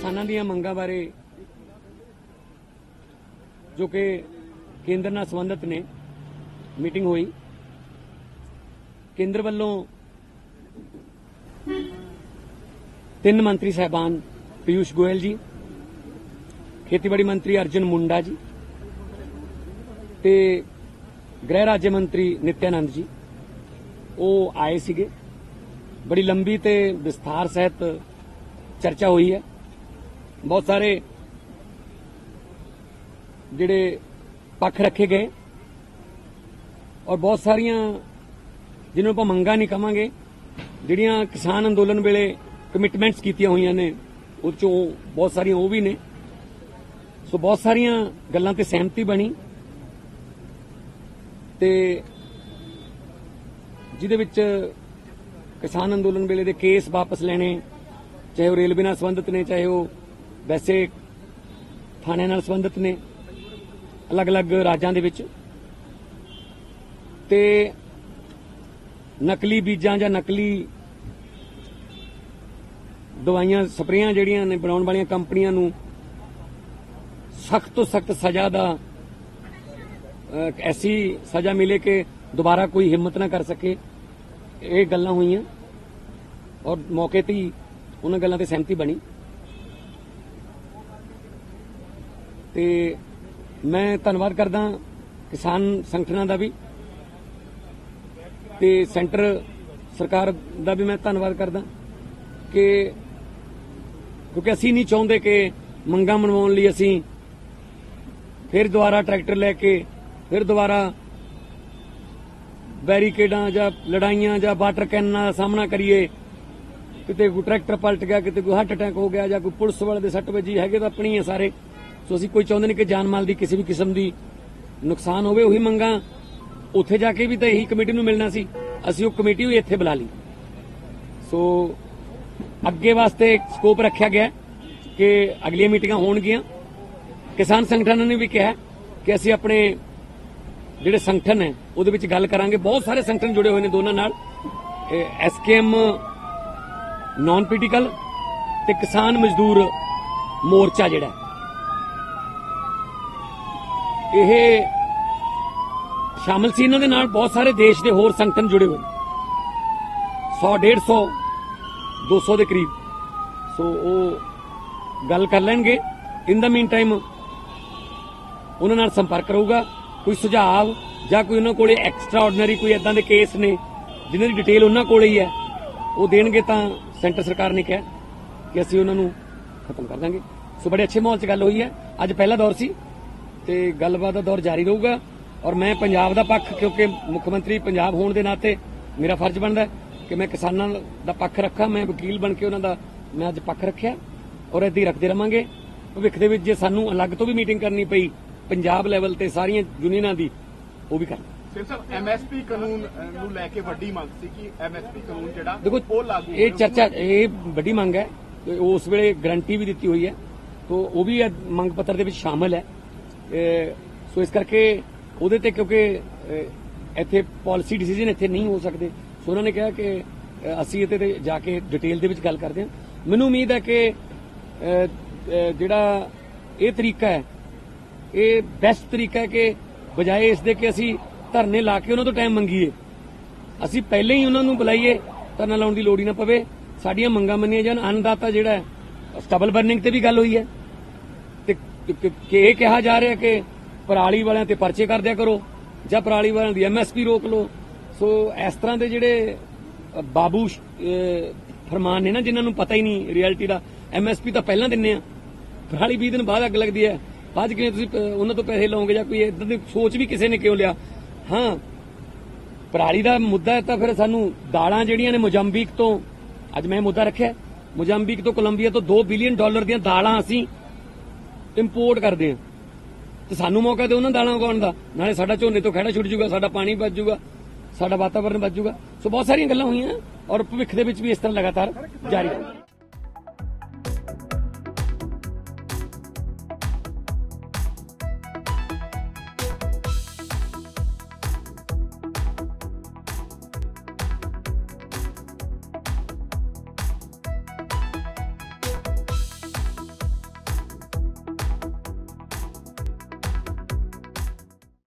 किसानां दीयां मंगां बारे जो कि केंद्र नाल संबंधित ने मीटिंग हुई। केंद्र वालों 3 मंत्री साहबान पीयूष गोयल जी, खेतीबाड़ी मंत्री अर्जुन मुंडा जी ते गृह राज्य मंत्री नित्यानंद जी वो आए सीगे। बड़ी लंबी ते विस्तार सहित चर्चा हुई है। बहुत सारे जिहड़े पक्ष रखे गए और बहुत सारियां जिन्हों आपां मंगां नहीं कहांगे, जिहड़ियां किसान अंदोलन वेले कमिटमेंट्स कीतियां होईयां ने उह चों बहुत सारियां वो भी ने। सो बहुत सारियां गल्लां ते सहमति बनी ते जिहदे विच किसान अंदोलन वेले दे केस वापस लेने, चाहे वो रेलवे नाल संबंधित ने, चाहे वो वैसे थाने नाल संबंधित ने अलग अलग राज्यां दे विच, ते नकली बीजां जां नकली दवाइयां स्प्रेयां जिहड़ियां ने बनाउण वालियां कंपनियां नूं सख्त तो सख्त सज़ा दा ऐसी सज़ा मिले कि दोबारा कोई हिम्मत ना कर सके, ये गल्लां होईयां और मौके ते ही उन्हां गल्लां ते सहमति बनी। ते मैं धन्नवाद करदा किसान संगठनां दा भी ते सेंटर सरकार दा भी मैं धन्नवाद करदा कि क्योंकि असीं नहीं चाहुंदे कि मंगां मनवाउण लई असीं फिर दोबारा ट्रैक्टर लैके फिर दोबारा बैरीकेडां जां लड़ाइयां जां वाटर कैनां दा सामना करिए। किते कोई ट्रैक्टर पलट गया, किते कोई हार्ट अटैक हो गया, जां कोई पुलिस वाले दे सੱਟ ਵੱਜੀ हैगे तां अपनी है सारे। सो असीं कोई चाहुंदे नहीं कि जान माल दी किसी भी किस्म दी नुकसान होवे। उही मंगां उत्थे जाके भी तां यही कमेटी नूं मिलना सी, असीं वो कमेटी भी इत्थे बुला ली। सो अगे वास्ते स्कोप रखा गया कि अगलियां मीटिंगां होणगियां। किसान संगठनां ने भी कहा कि असीं अपने जिहड़े संगठन है उहदे विच गल करांगे। बहुत सारे संगठन जुड़े हुए ने दोनों नाल, SKM नॉन पोलिटिकल ते किसान मजदूर मोर्चा जिहड़ा ਇਹ शामिल सी। इन्हां दे नाल बहुत सारे देश के होर संगठन जुड़े हुए 100, 150, 200 के करीब। सो वो गल कर लेंगे। इन द मीन टाइम उन्हां नाल संपर्क रहूगा। कोई सुझाव जां कोई उन्हां कोले एक्सट्रा ऑर्डनरी कोई इदां दे केस ने जिन्हां दी डिटेल उन्हां कोले ही है वो देणगे तां सेंटर सरकार ने कहा कि असीं उन्हां नूं खत्म कर देंगे। सो बड़े अच्छे माहौल च गल हुई है। अज पहला दौर सी ते गलबात का दौर जारी रहूगा और मैं पंजाब का पक्ष, क्योंकि मुख्यमंत्री पंजाब होने के नाते मेरा फर्ज बनता है कि मैं किसानों का पक्ष रखा। मैं वकील बन के उन्होंने मैं अज पक्ष रखा और इदां ही रखते रहांगे। भविख दे विच जे सानूं अलग तो भी मीटिंग करनी पई पंजाब लैवल ते सारियां यूनियनां दी वो भी करनी। MSP कानून नूं लैके वड्डी मंग सी कि MSP कानून जिहड़ा देखो वो लागू ये चर्चा ये वड्डी मंग है। उस वेले गारंटी भी दी हुई है तो वो भी मंग पत्र दे विच शामिल है। सो इस करके ਉਹਦੇ ਤੇ क्योंकि ਇੱਥੇ पॉलिसी डिसीजन ਇੱਥੇ नहीं हो सकते। सो उन्होंने कहा कि ਅਸੀਂ ਇਹਦੇ ਤੇ ਜਾ ਕੇ डिटेल ਦੇ ਵਿੱਚ ਗੱਲ ਕਰਦੇ ਹਾਂ। ਮੈਨੂੰ ਉਮੀਦ ਹੈ ਕਿ ਜਿਹੜਾ ਇਹ ਤਰੀਕਾ ਹੈ ਇਹ ਬੈਸਟ ਤਰੀਕਾ ਹੈ ਕਿ ਬਜਾਏ ਇਸ ਦੇ ਕਿ ਅਸੀਂ ਧਰਨੇ ਲਾ ਕੇ ਉਹਨਾਂ ਤੋਂ ਟਾਈਮ ਮੰਗੀਏ, ਅਸੀਂ ਪਹਿਲਾਂ ਹੀ ਉਹਨਾਂ ਨੂੰ ਬੁਲਾਈਏ, ਧਰਨਾ ਲਾਉਣ ਦੀ ਲੋੜ ਹੀ ਨਾ ਪਵੇ, ਸਾਡੀਆਂ ਮੰਗਾਂ ਮੰਨੀਆਂ ਜਾਣ। ਅੰਨਦਾਤਾ ਜਿਹੜਾ ਸਟਬਲ ਬਰਨਿੰਗ ਤੇ ਵੀ ਗੱਲ ਹੋਈ ਹੈ ਤੇ ਕਿ ਇਹ ਕਿਹਾ ਜਾ ਰਿਹਾ ਕਿ पराली वालियां ते परचे कर दिया करो जां पराली वालियां दी MSP रोक लो। सो इस तरह के जिहड़े बाबू फरमान ने ना जिन्हां नूं पता ही नहीं रियलिटी दा, MSP तो पहलां दिन्ने आ, पराली 20 दिन बाद अग लगदी है, बाद किवें तुसीं उन्हां तों पैसे लओगे जां कोई इदां दी सोच भी किसी ने क्यों लिया। हाँ पराली दा मुद्दा है तां फिर सानूं दालां जिहड़ियां ने मोजाम्बिक तो, अज मैं मुद्दा रखिआ मोजाम्बिक तो कोलंबीया तो $2 बिलियन ਦੀਆਂ दालां असीं इंपोर्ट करदे हां तो सानू मौका दे उन्हां दालां उगाउण दा, नाले साडा झोने तो खड़ा छुट जूगा, साडा पानी बच जूगा, साडा वातावरण बच जूगा। सो बहुत सारियां गल्लां होईयां और भविख दे विच भी इस तरह लगातार जारी रहेगी।